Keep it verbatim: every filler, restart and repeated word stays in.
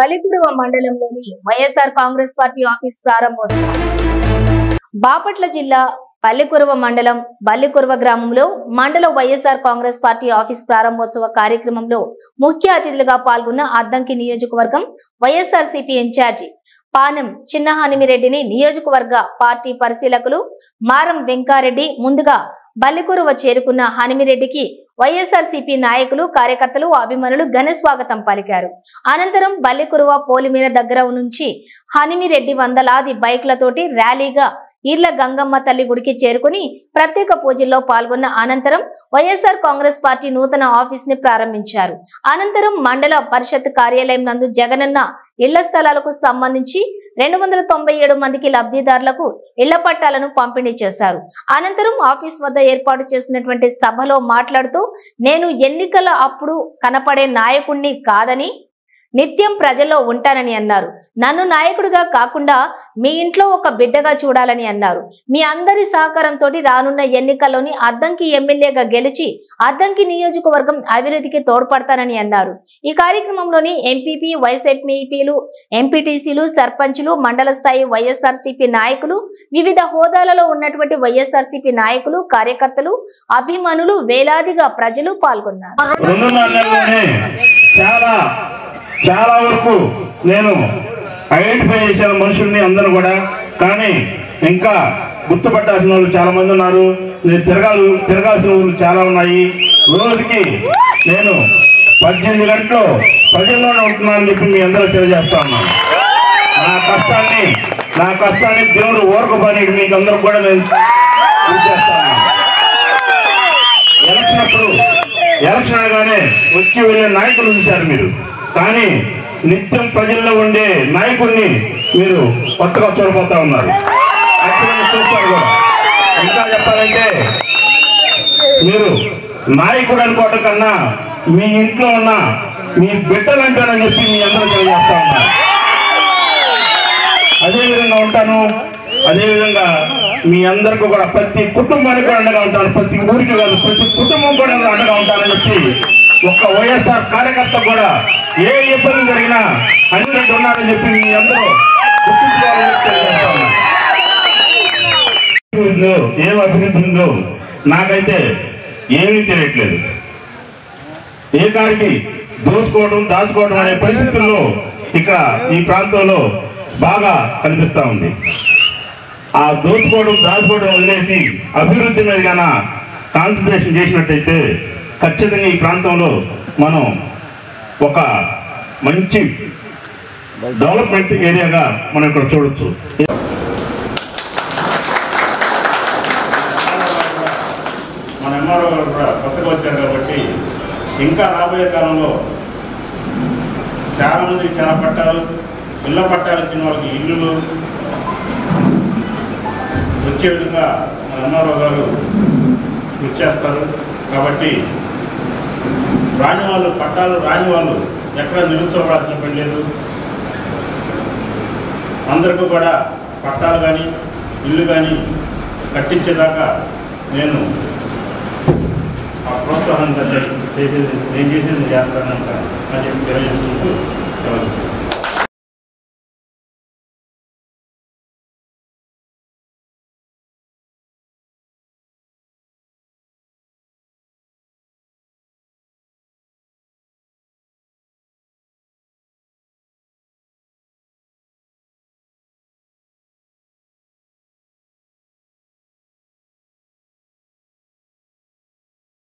పల్లికురువ మండలంలోని YSR congress party office ప్రారంభోత్సవం. బాపట్ల జిల్లా పల్లికురువ మండలం బల్లికురువ గ్రామంలో మండల వైఎస్ఆర్ కాంగ్రెస్ పార్టీ ఆఫీస్ ప్రారంభోత్సవ కార్యక్రమంలో ముఖ్య అతిథులుగా పాల్గొన్న అద్దంకి నియోజకవర్గం వైఎస్ఆర్సీపీ ఇన్ఛార్జి పానం చిన్నహానిమిరెడ్డిని నియోజకవర్గ పార్టీ పరిశీలకులు మారం వెంకారెడ్డి ముందుగా బల్లికురువ చేరుకున్న హనిమిరెడ్డికి వైఎస్ఆర్సీపీ నాయకులు కార్యకర్తలు అభిమానులు ఘన స్వాగతం పలికారు. అనంతరం బల్లికురువ పోలిమీర దగ్గర నుంచి హనిమిరెడ్డి వందలాది బైక్లతోటి ర్యాలీగా ఈర్ల గంగమ్మ తల్లి గుడికి చేరుకుని ప్రత్యేక పూజల్లో పాల్గొన్న అనంతరం వైఎస్ఆర్ కాంగ్రెస్ పార్టీ నూతన ఆఫీస్ ని ప్రారంభించారు. అనంతరం మండల పరిషత్ కార్యాలయం నందు జగనన్న ఇళ్ల స్థలాలకు సంబంధించి రెండు వందల తొంభై ఏడు మందికి లబ్ధిదారులకు ఇళ్ల పట్టాలను పంపిణీ చేశారు. అనంతరం ఆఫీస్ వద్ద ఏర్పాటు చేసినటువంటి సభలో మాట్లాడుతూ నేను ఎన్నికల అప్పుడు కనపడే నాయకుణ్ణి కాదని నిత్యం ప్రజల్లో ఉంటానని అన్నారు. నన్ను నాయకుడిగా కాకుండా మీ ఇంట్లో ఒక బిడ్డగా చూడాలని అన్నారు. మీ అందరి సహకారంతో రానున్న ఎన్నికల్లోని అద్దంకి ఎమ్మెల్యేగా గెలిచి అద్దంకి నియోజకవర్గం అభివృద్ధికి తోడ్పడతానని అన్నారు. ఈ కార్యక్రమంలోని ఎంపీపీ వైస్ ఎంపీపీలు ఎంపీటీసీలు సర్పంచులు మండల స్థాయి వైఎస్ఆర్సీపీ నాయకులు వివిధ హోదాలలో ఉన్నటువంటి వైఎస్ఆర్సీపీ నాయకులు కార్యకర్తలు అభిమానులు వేలాదిగా ప్రజలు పాల్గొన్నారు. చాలా వరకు నేను ఐడెంటిఫై చేసిన మనుషుల్ని అందరూ కూడా, కానీ ఇంకా గుర్తుపట్టాల్సిన వాళ్ళు చాలా మంది ఉన్నారు. నేను తిరగాలి తిరగాల్సిన ఊళ్ళు చాలా ఉన్నాయి. రోజుకి నేను పద్దెనిమిది గంటలు ప్రజల్లోనే ఉంటున్నానని చెప్పి మీ అందరూ తెలియజేస్తా ఉన్నాను. నా కష్టాన్ని నా కష్టాన్ని దేవుడు ఓరకపోయి మీకు అందరూ కూడా నేను తెలియజేస్తా ఉన్నాను. ఎలక్షన్ అప్పుడు ఎలక్షన్ అనగానే వచ్చి వెళ్ళే నాయకులు చూశారు మీరు, కానీ నిత్యం ప్రజల్లో ఉండే నాయకుడిని మీరు కొత్తగా చూడబోతా ఉన్నారు. చూస్తారు కూడా. ఇంకా చెప్పాలంటే మీరు నాయకుడు అనుకోవటం కన్నా మీ ఇంట్లో ఉన్న మీ బిడ్డలు అంటానని చెప్పి మీ అందరూ తెలియజేస్తా ఉన్నారు. అదేవిధంగా ఉంటాను. అదేవిధంగా మీ అందరికీ కూడా ప్రతి కుటుంబానికి కూడా అండగా ఉంటాను. ప్రతి ఊరికి కాదు, ప్రతి కుటుంబం కూడా అండగా ఉంటానని చెప్పి ఒక్క వైఎస్ఆర్ కార్యకర్త కూడా ఏ ఇబ్బంది జరిగినా అన్నిటి ఉన్నారని చెప్పి మీ అందరూ ఏం అభివృద్ధి ఉందో నాకైతే ఏమీ తెలియట్లేదు. ఏ కాడికి దోచుకోవడం దాచుకోవడం అనే పరిస్థితుల్లో ఇక్కడ ఈ ప్రాంతంలో బాగా కనిపిస్తా ఉంది. ఆ దోచుకోవడం దాచుకోవడం వదిలేసి అభివృద్ధి మీద గాన కాన్సన్ట్రేషన్ చేసినట్టయితే ఖచ్చితంగా ఈ ప్రాంతంలో మనం ఒక మంచి డెవలప్మెంట్ ఏరియాగా మనం ఇక్కడ చూడొచ్చు. మన ఎంఆర్ఓ గారు కూడా కొత్తగా వచ్చారు కాబట్టి ఇంకా రాబోయే కాలంలో చాలామందికి చాలా పట్టాలు ఇళ్ళ పట్టాలు ఇచ్చిన వాళ్ళకి ఇల్లులు వచ్చే విధంగా మన ఎంఆర్ఓ గారు కృషి చేస్తారు. కాబట్టి రాని వాళ్ళు పట్టాలు రాని వాళ్ళు ఎక్కడ నిరుత్సాహపడాల్సిన పని లేదు. అందరికీ కూడా పట్టాలు కానీ ఇల్లు కానీ కట్టించేదాకా నేను ఆ ప్రోత్సాహం చేసేది నేను చేసేది చేస్తానంట అని చెప్పి తెలియజేసుకుంటూ సెలవు.